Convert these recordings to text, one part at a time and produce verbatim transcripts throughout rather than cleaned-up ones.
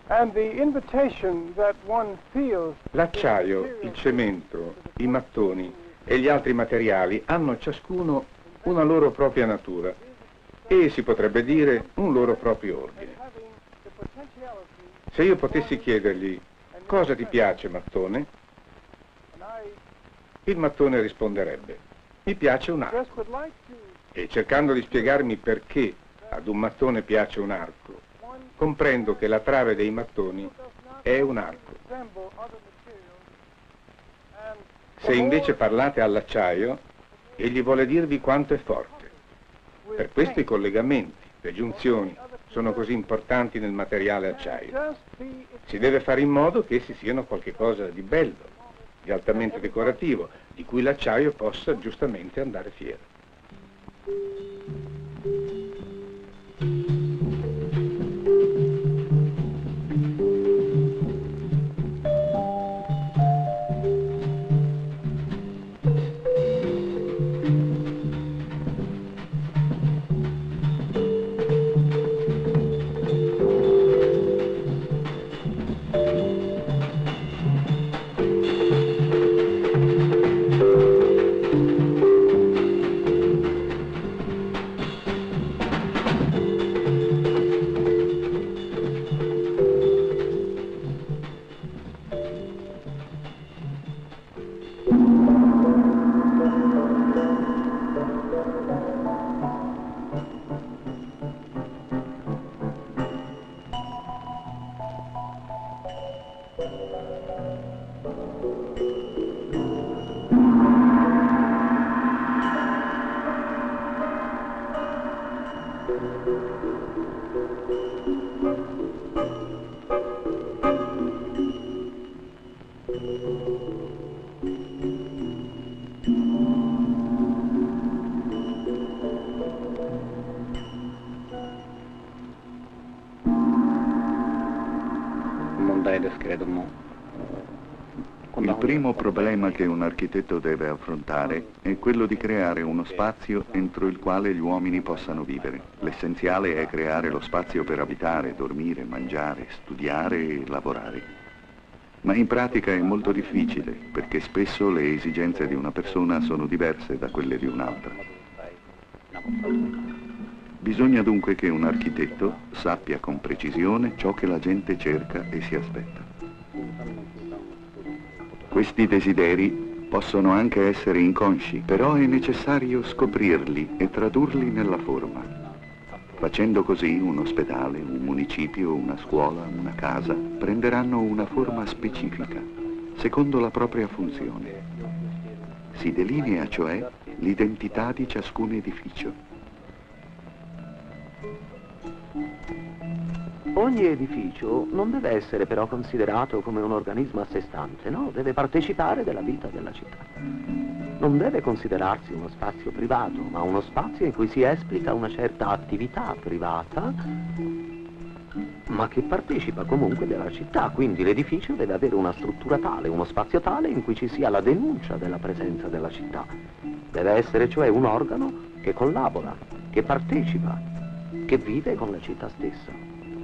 L'acciaio, il cemento, i mattoni e gli altri materiali hanno ciascuno una loro propria natura e, si potrebbe dire, un loro proprio ordine. Se io potessi chiedergli cosa ti piace, mattone, il mattone risponderebbe: mi piace un arco. E cercando di spiegarmi perché ad un mattone piace un arco, comprendo che la trave dei mattoni è un arco. Se invece parlate all'acciaio, egli vuole dirvi quanto è forte. Per questo i collegamenti, le giunzioni, sono così importanti nel materiale acciaio. Si deve fare in modo che essi siano qualcosa di bello, di altamente decorativo, di cui l'acciaio possa giustamente andare fiero. Il primo problema che un architetto deve affrontare è quello di creare uno spazio entro il quale gli uomini possano vivere. L'essenziale è creare lo spazio per abitare, dormire, mangiare, studiare e lavorare. Ma in pratica è molto difficile, perché spesso le esigenze di una persona sono diverse da quelle di un'altra. Bisogna dunque che un architetto sappia con precisione ciò che la gente cerca e si aspetta. Questi desideri possono anche essere inconsci, però è necessario scoprirli e tradurli nella forma. Facendo così un ospedale, un municipio, una scuola, una casa prenderanno una forma specifica, secondo la propria funzione. Si delinea cioè l'identità di ciascun edificio. Ogni edificio non deve essere però considerato come un organismo a sé stante, no? Deve partecipare della vita della città. Non deve considerarsi uno spazio privato, ma uno spazio in cui si esplica una certa attività privata, ma che partecipa comunque della città. Quindi l'edificio deve avere una struttura tale, uno spazio tale in cui ci sia la denuncia della presenza della città. Deve essere cioè un organo che collabora, che partecipa, che vive con la città stessa.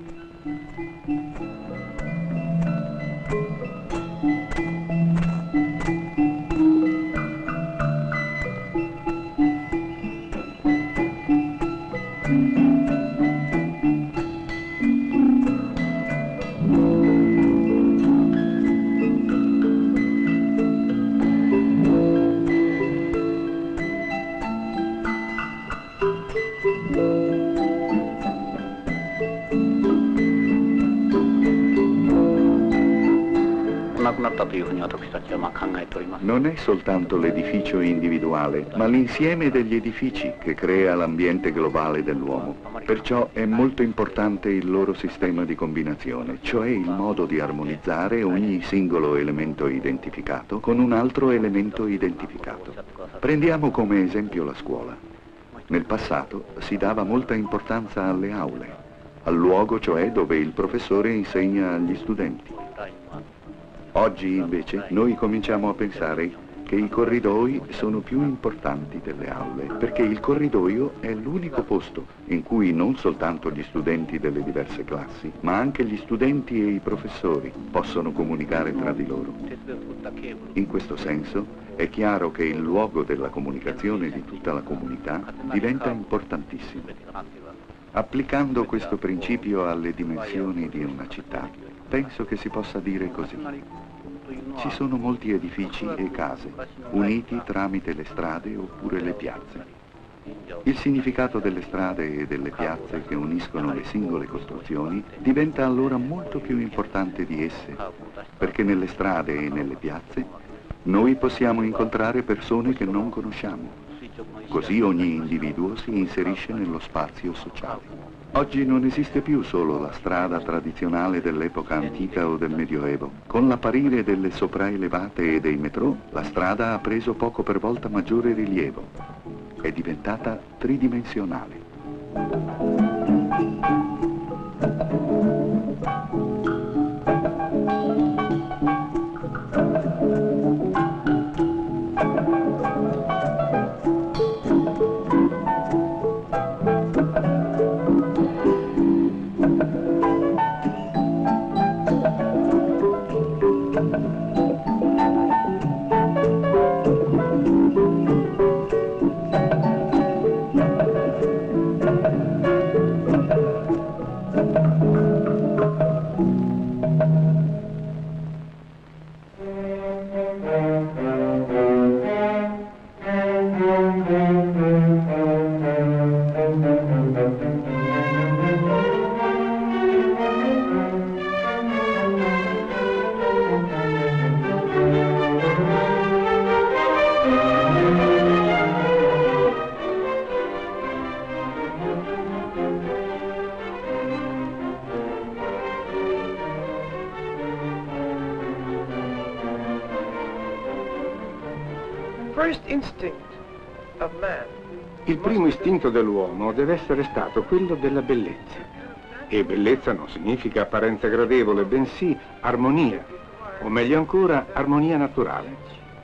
Non è soltanto l'edificio individuale, ma l'insieme degli edifici che crea l'ambiente globale dell'uomo. Perciò è molto importante il loro sistema di combinazione, cioè il modo di armonizzare ogni singolo elemento identificato con un altro elemento identificato. Prendiamo come esempio la scuola. Nel passato si dava molta importanza alle aule, al luogo cioè dove il professore insegna agli studenti. Oggi invece noi cominciamo a pensare che i corridoi sono più importanti delle aule, perché il corridoio è l'unico posto in cui non soltanto gli studenti delle diverse classi, ma anche gli studenti e i professori possono comunicare tra di loro. In questo senso è chiaro che il luogo della comunicazione di tutta la comunità diventa importantissimo. Applicando questo principio alle dimensioni di una città, penso che si possa dire così. Ci sono molti edifici e case, uniti tramite le strade oppure le piazze. Il significato delle strade e delle piazze che uniscono le singole costruzioni diventa allora molto più importante di esse, perché nelle strade e nelle piazze noi possiamo incontrare persone che non conosciamo. Così ogni individuo si inserisce nello spazio sociale. Oggi non esiste più solo la strada tradizionale dell'epoca antica o del Medioevo. Con l'apparire delle sopraelevate e dei metro, la strada ha preso poco per volta maggiore rilievo. È diventata tridimensionale. Il primo istinto dell'uomo deve essere stato quello della bellezza. E bellezza non significa apparenza gradevole, bensì armonia, o meglio ancora armonia naturale.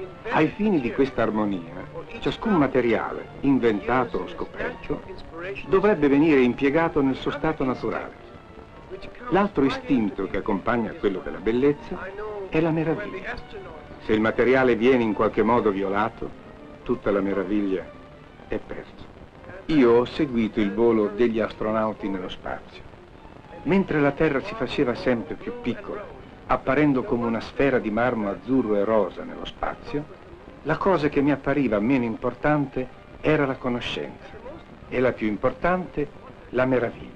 Ai fini di questa armonia, ciascun materiale, inventato o scoperto, dovrebbe venire impiegato nel suo stato naturale. L'altro istinto che accompagna quello della bellezza è la meraviglia. Se il materiale viene in qualche modo violato, tutta la meraviglia è persa. Io ho seguito il volo degli astronauti nello spazio. Mentre la Terra si faceva sempre più piccola, apparendo come una sfera di marmo azzurro e rosa nello spazio, la cosa che mi appariva meno importante era la conoscenza e la più importante la meraviglia.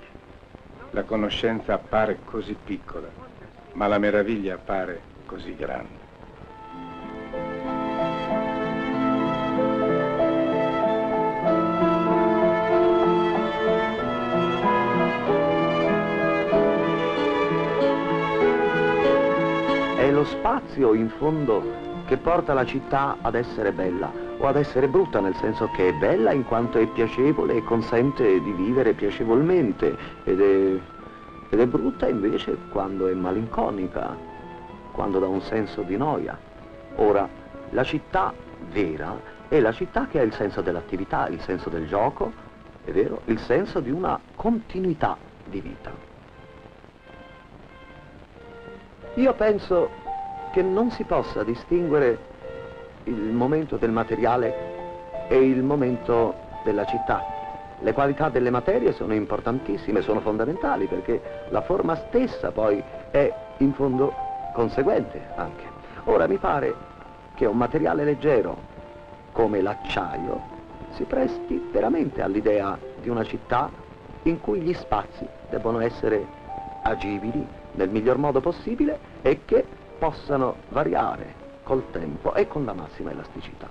La conoscenza appare così piccola, ma la meraviglia appare così grande. È lo spazio, in fondo, che porta la città ad essere bella, o ad essere brutta, nel senso che è bella in quanto è piacevole e consente di vivere piacevolmente, ed è, ed è brutta invece quando è malinconica, quando dà un senso di noia. Ora, la città vera è la città che ha il senso dell'attività, il senso del gioco, è vero, il senso di una continuità di vita. Io penso che non si possa distinguere il momento del materiale e il momento della città. Le qualità delle materie sono importantissime, sono fondamentali, perché la forma stessa poi è in fondo conseguente anche. Ora mi pare che un materiale leggero come l'acciaio si presti veramente all'idea di una città in cui gli spazi debbono essere agibili nel miglior modo possibile e che possano variare col tempo e con la massima elasticità.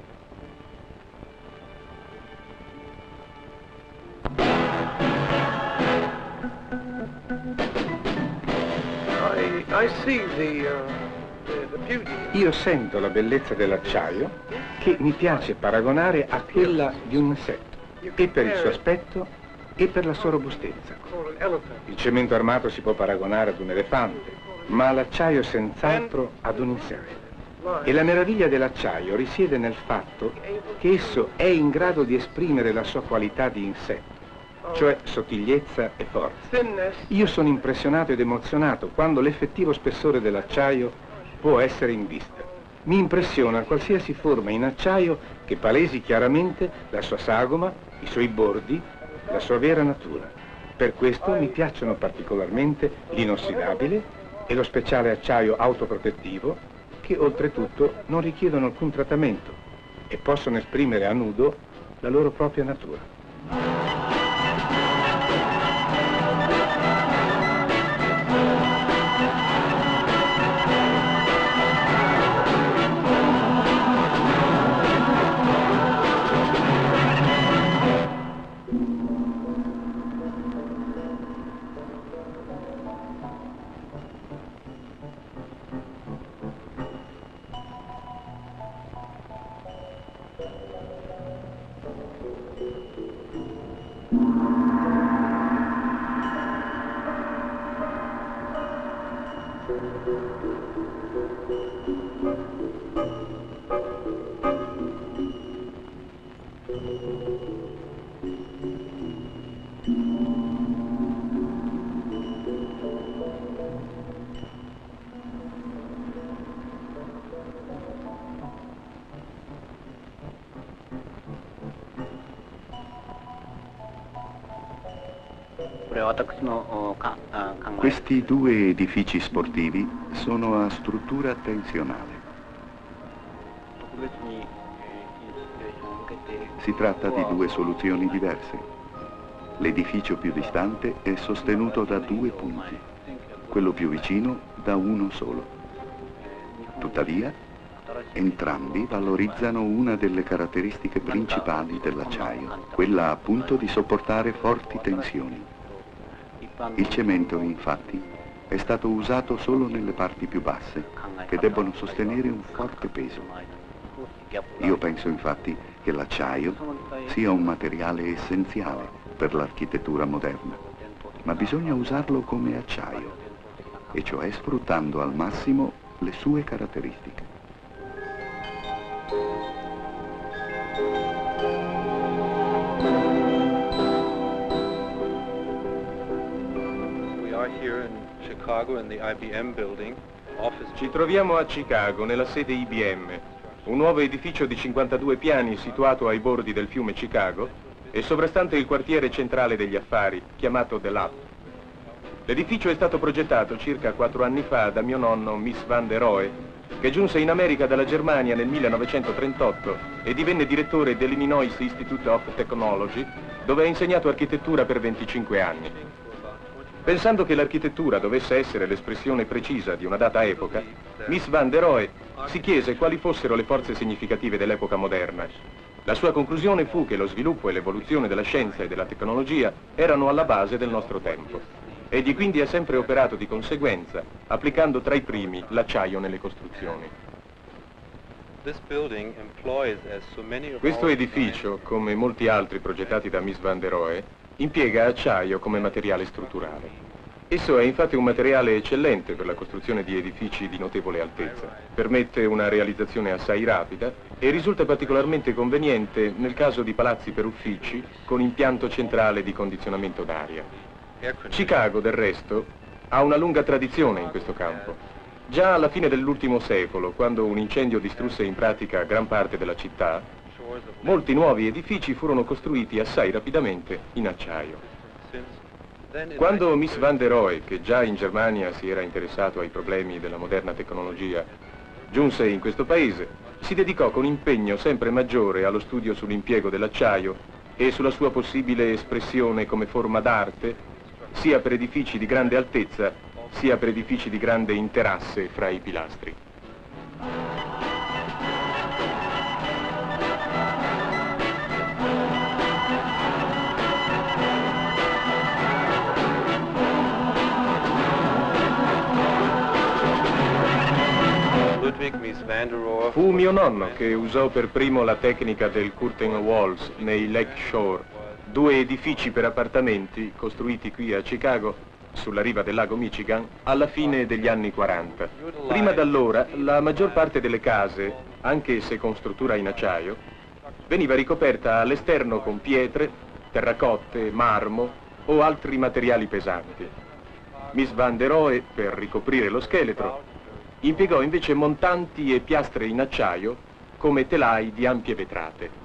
I, I see the, uh, the, the beauty. Io sento la bellezza dell'acciaio che mi piace paragonare a quella di un insetto, e per il suo aspetto e per la sua robustezza. Il cemento armato si può paragonare ad un elefante, ma l'acciaio senz'altro ad un insetto. E la meraviglia dell'acciaio risiede nel fatto che esso è in grado di esprimere la sua qualità di insetto, cioè sottigliezza e forza. Io sono impressionato ed emozionato quando l'effettivo spessore dell'acciaio può essere in vista. Mi impressiona qualsiasi forma in acciaio che palesi chiaramente la sua sagoma, i suoi bordi, la sua vera natura. Per questo mi piacciono particolarmente l'inossidabile e lo speciale acciaio autoprotettivo, che oltretutto non richiedono alcun trattamento e possono esprimere a nudo la loro propria natura. Questi due edifici sportivi sono a struttura tensionale. Si tratta di due soluzioni diverse. L'edificio più distante è sostenuto da due punti, quello più vicino da uno solo. Tuttavia, entrambi valorizzano una delle caratteristiche principali dell'acciaio, quella appunto di sopportare forti tensioni. Il cemento, infatti, è stato usato solo nelle parti più basse, che debbono sostenere un forte peso. Io penso, infatti, che l'acciaio sia un materiale essenziale per l'architettura moderna, ma bisogna usarlo come acciaio, e cioè sfruttando al massimo le sue caratteristiche. Ci troviamo a Chicago, nella sede I B M, un nuovo edificio di cinquantadue piani situato ai bordi del fiume Chicago e sovrastante il quartiere centrale degli affari, chiamato The Lab. L'edificio è stato progettato circa quattro anni fa da mio nonno, Miss Van der Rohe, che giunse in America dalla Germania nel millenovecentotrentotto e divenne direttore dell'Illinois Institute of Technology, dove ha insegnato architettura per venticinque anni. Pensando che l'architettura dovesse essere l'espressione precisa di una data epoca, Miss Van der Rohe si chiese quali fossero le forze significative dell'epoca moderna. La sua conclusione fu che lo sviluppo e l'evoluzione della scienza e della tecnologia erano alla base del nostro tempo. Egli quindi ha sempre operato di conseguenza, applicando tra i primi l'acciaio nelle costruzioni. Questo edificio, come molti altri progettati da Miss Van der Rohe, impiega acciaio come materiale strutturale. Esso è infatti un materiale eccellente per la costruzione di edifici di notevole altezza. Permette una realizzazione assai rapida e risulta particolarmente conveniente nel caso di palazzi per uffici con impianto centrale di condizionamento d'aria. Chicago, del resto, ha una lunga tradizione in questo campo. Già alla fine dell'ultimo secolo, quando un incendio distrusse in pratica gran parte della città, molti nuovi edifici furono costruiti assai rapidamente in acciaio. Quando Miss Van der Rohe, che già in Germania si era interessato ai problemi della moderna tecnologia, giunse in questo paese, si dedicò con impegno sempre maggiore allo studio sull'impiego dell'acciaio e sulla sua possibile espressione come forma d'arte, sia per edifici di grande altezza, sia per edifici di grande interasse fra i pilastri. Fu mio nonno che usò per primo la tecnica del curtain walls nei Lake Shore, due edifici per appartamenti costruiti qui a Chicago sulla riva del lago Michigan, alla fine degli anni quaranta. Prima d'allora, la maggior parte delle case, anche se con struttura in acciaio, veniva ricoperta all'esterno con pietre, terracotte, marmo o altri materiali pesanti. Miss Van der Rohe, per ricoprire lo scheletro, impiegò invece montanti e piastre in acciaio come telai di ampie vetrate.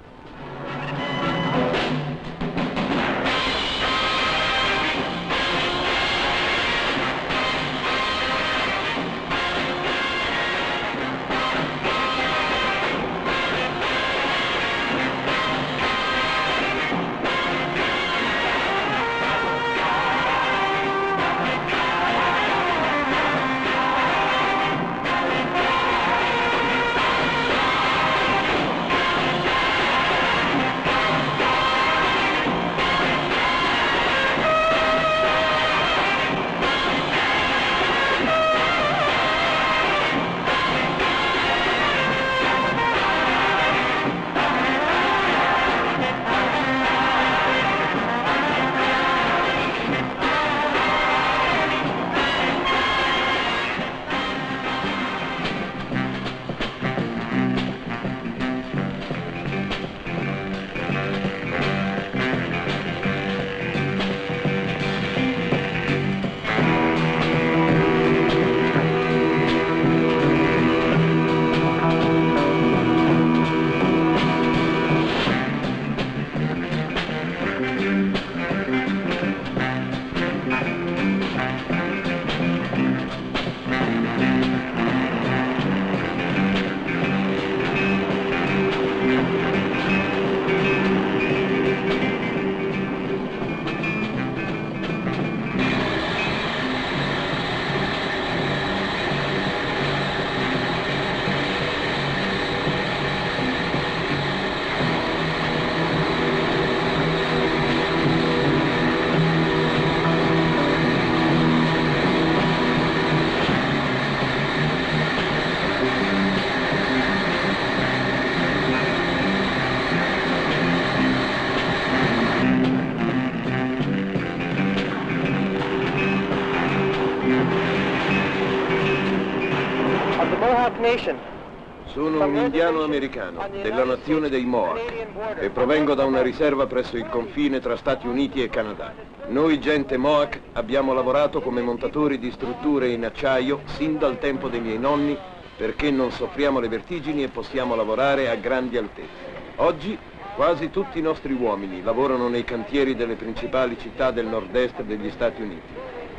Sono un indiano americano della nazione dei Mohawk e provengo da una riserva presso il confine tra Stati Uniti e Canada. Noi, gente Mohawk, abbiamo lavorato come montatori di strutture in acciaio sin dal tempo dei miei nonni perché non soffriamo le vertigini e possiamo lavorare a grandi altezze. Oggi quasi tutti i nostri uomini lavorano nei cantieri delle principali città del nord-est degli Stati Uniti.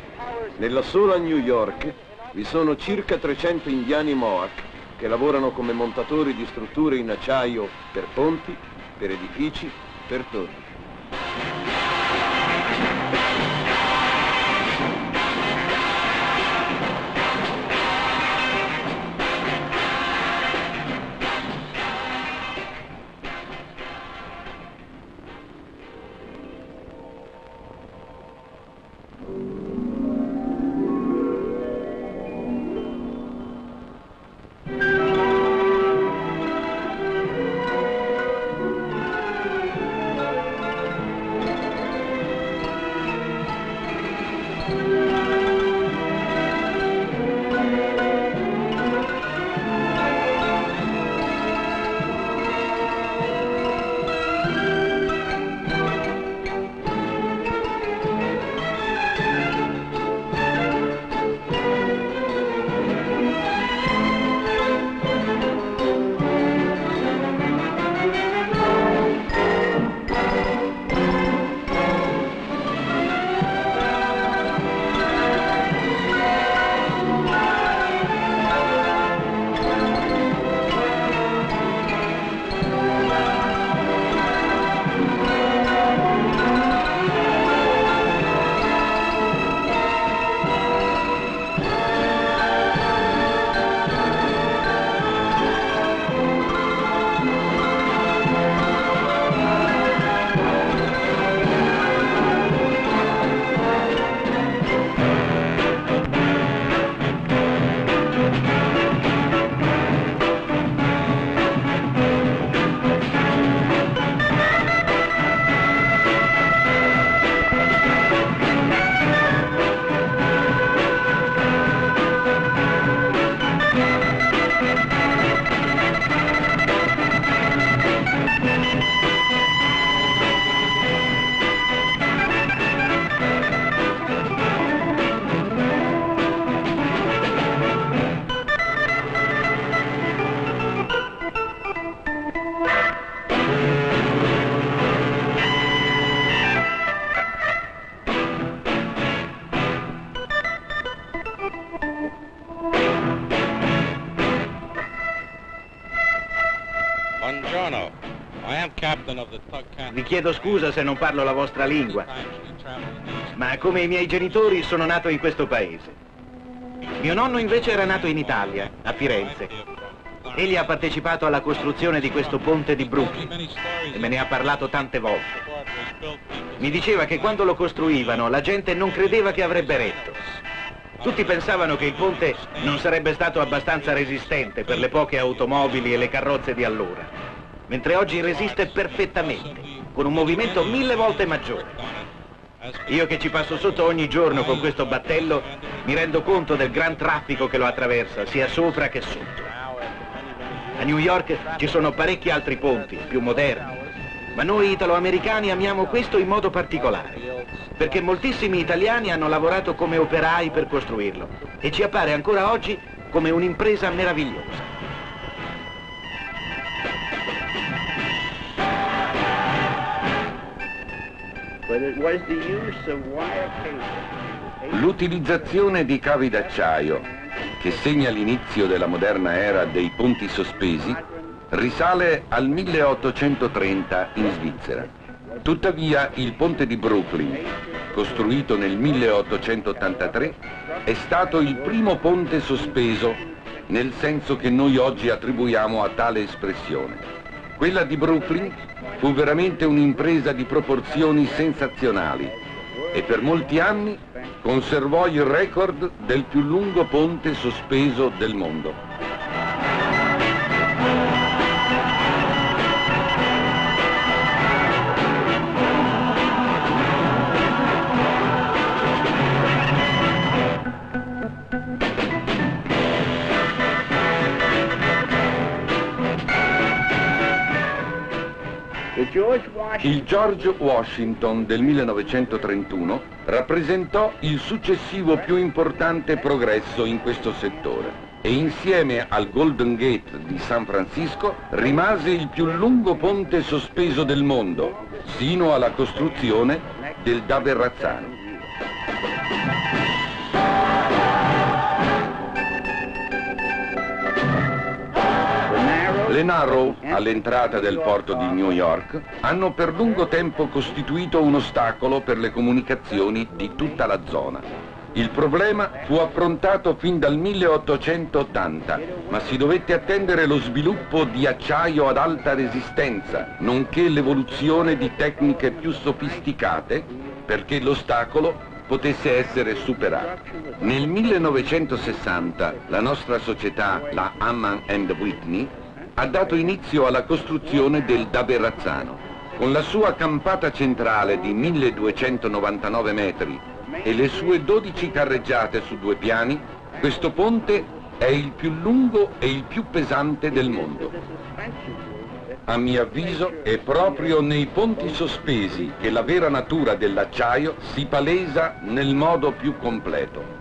Nella sola New York vi sono circa trecento indiani Mohawk che lavorano come montatori di strutture in acciaio per ponti, per edifici, per torri. Vi chiedo scusa se non parlo la vostra lingua, ma come i miei genitori sono nato in questo paese. Mio nonno invece era nato in Italia, a Firenze. Egli ha partecipato alla costruzione di questo ponte di Brooklyn e me ne ha parlato tante volte. Mi diceva che quando lo costruivano la gente non credeva che avrebbe retto. Tutti pensavano che il ponte non sarebbe stato abbastanza resistente per le poche automobili e le carrozze di allora, mentre oggi resiste perfettamente, con un movimento mille volte maggiore. Io che ci passo sotto ogni giorno con questo battello mi rendo conto del gran traffico che lo attraversa, sia sopra che sotto. A New York ci sono parecchi altri ponti, più moderni, ma noi italo-americani amiamo questo in modo particolare, perché moltissimi italiani hanno lavorato come operai per costruirlo e ci appare ancora oggi come un'impresa meravigliosa. L'utilizzazione di cavi d'acciaio, che segna l'inizio della moderna era dei ponti sospesi, risale al milleottocentotrenta in Svizzera. Tuttavia il ponte di Brooklyn, costruito nel milleottocentottantatré, è stato il primo ponte sospeso, nel senso che noi oggi attribuiamo a tale espressione. Quella di Brooklyn fu veramente un'impresa di proporzioni sensazionali e per molti anni conservò il record del più lungo ponte sospeso del mondo. Il George Washington del millenovecentotrentuno rappresentò il successivo più importante progresso in questo settore e insieme al Golden Gate di San Francisco rimase il più lungo ponte sospeso del mondo, sino alla costruzione del da Verrazzano. Le Narrow, all'entrata del porto di New York, hanno per lungo tempo costituito un ostacolo per le comunicazioni di tutta la zona. Il problema fu affrontato fin dal milleottocentottanta, ma si dovette attendere lo sviluppo di acciaio ad alta resistenza, nonché l'evoluzione di tecniche più sofisticate, perché l'ostacolo potesse essere superato. Nel millenovecentosessanta la nostra società, la Amman and Whitney, ha dato inizio alla costruzione del da Verrazzano. Con la sua campata centrale di milleduecentonovantanove metri e le sue dodici carreggiate su due piani, questo ponte è il più lungo e il più pesante del mondo. A mio avviso è proprio nei ponti sospesi che la vera natura dell'acciaio si palesa nel modo più completo.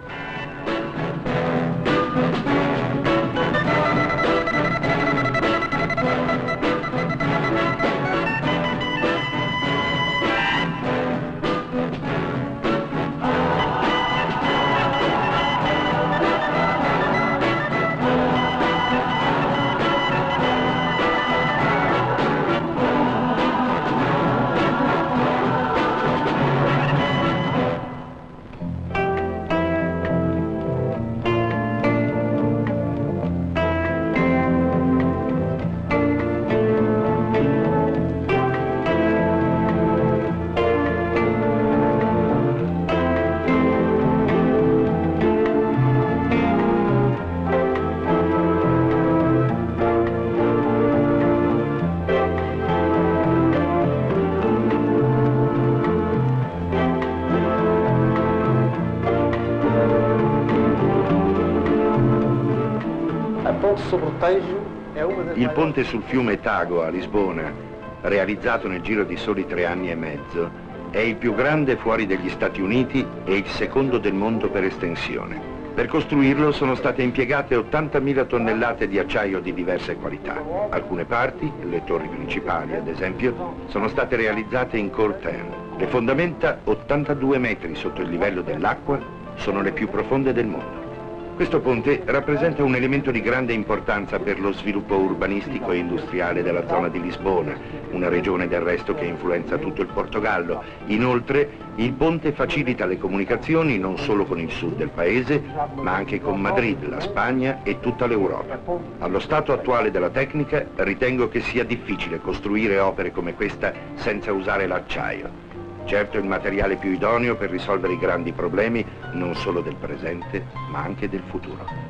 Il ponte sul fiume Tago a Lisbona, realizzato nel giro di soli tre anni e mezzo, è il più grande fuori degli Stati Uniti e il secondo del mondo per estensione. Per costruirlo sono state impiegate ottantamila tonnellate di acciaio di diverse qualità. Alcune parti, le torri principali ad esempio, sono state realizzate in coltan. Le fondamenta, ottantadue metri sotto il livello dell'acqua, sono le più profonde del mondo. Questo ponte rappresenta un elemento di grande importanza per lo sviluppo urbanistico e industriale della zona di Lisbona, una regione del resto che influenza tutto il Portogallo. Inoltre, il ponte facilita le comunicazioni non solo con il sud del paese, ma anche con Madrid, la Spagna e tutta l'Europa. Allo stato attuale della tecnica, ritengo che sia difficile costruire opere come questa senza usare l'acciaio. Certo è il materiale più idoneo per risolvere i grandi problemi non solo del presente, ma anche del futuro.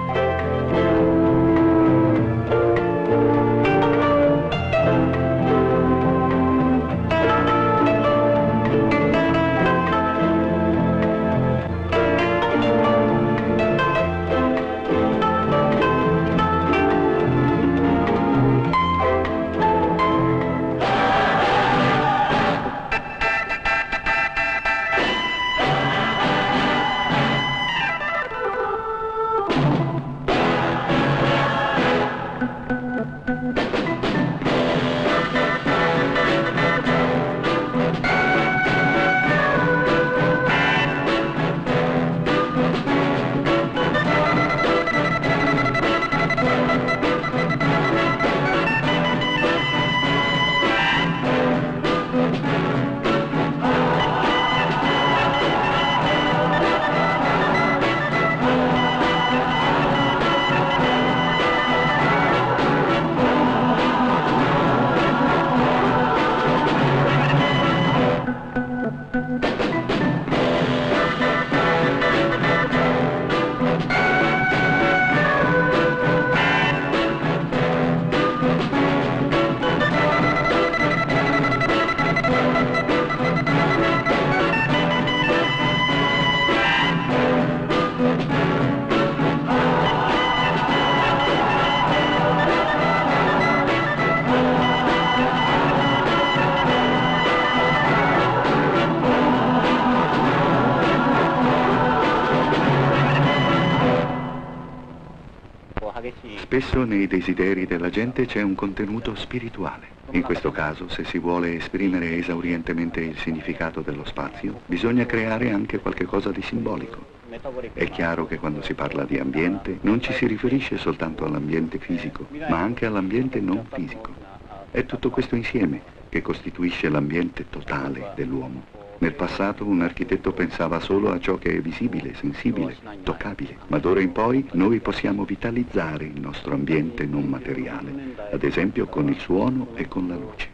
Spesso nei desideri della gente c'è un contenuto spirituale. In questo caso, se si vuole esprimere esaurientemente il significato dello spazio, bisogna creare anche qualche cosa di simbolico. È chiaro che quando si parla di ambiente non ci si riferisce soltanto all'ambiente fisico, ma anche all'ambiente non fisico. È tutto questo insieme che costituisce l'ambiente totale dell'uomo. Nel passato un architetto pensava solo a ciò che è visibile, sensibile, toccabile, ma d'ora in poi noi possiamo vitalizzare il nostro ambiente non materiale, ad esempio con il suono e con la luce.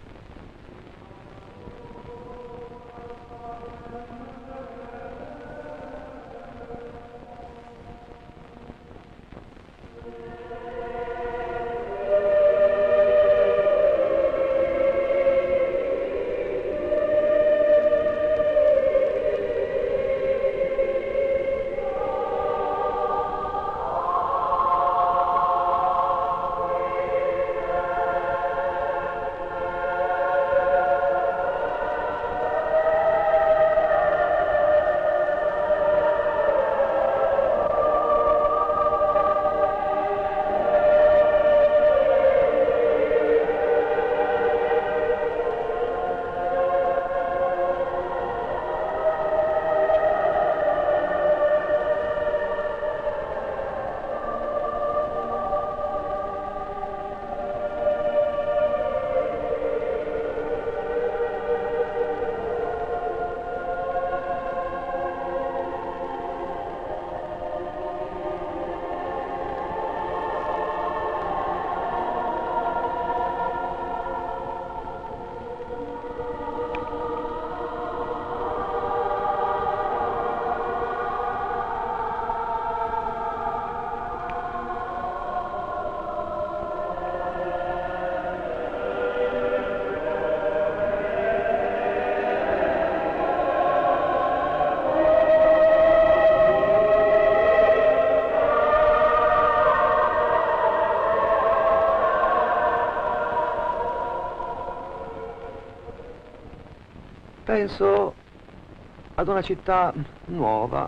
Penso ad una città nuova,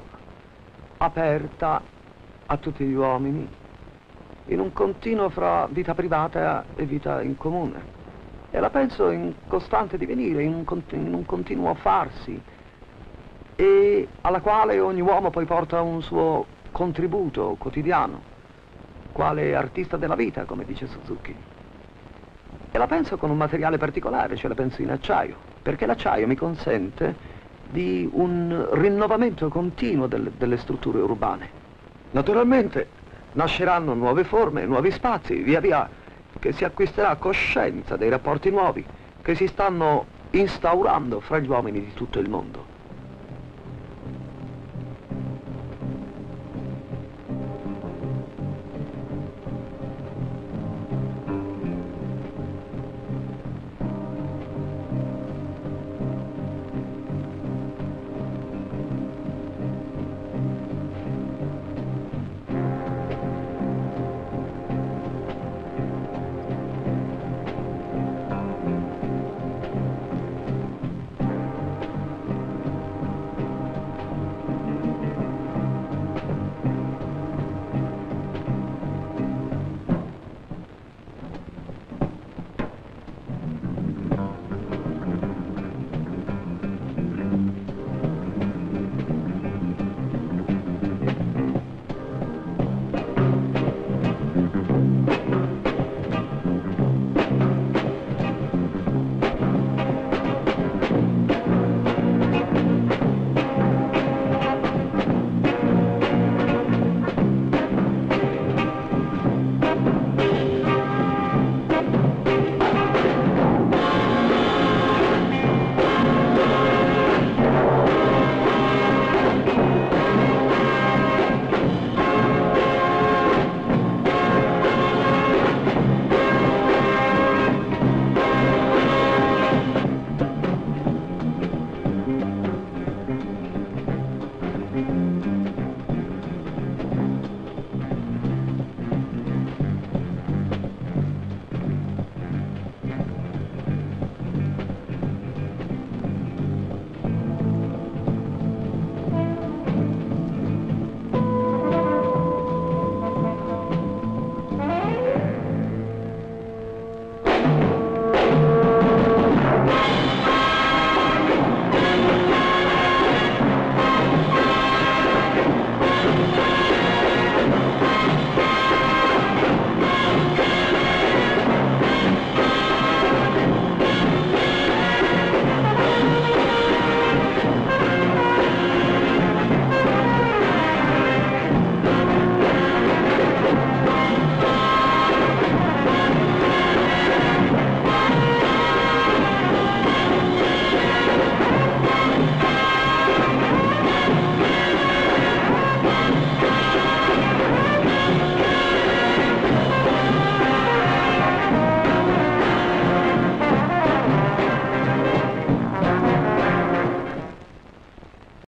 aperta a tutti gli uomini, in un continuo fra vita privata e vita in comune. E la penso in costante divenire, in un, in un continuo farsi, e alla quale ogni uomo poi porta un suo contributo quotidiano, quale artista della vita, come dice Suzuki. E la penso con un materiale particolare, cioè la penso in acciaio, perché l'acciaio mi consente di un rinnovamento continuo delle, delle strutture urbane. Naturalmente nasceranno nuove forme, nuovi spazi, via via che si acquisterà coscienza dei rapporti nuovi che si stanno instaurando fra gli uomini di tutto il mondo.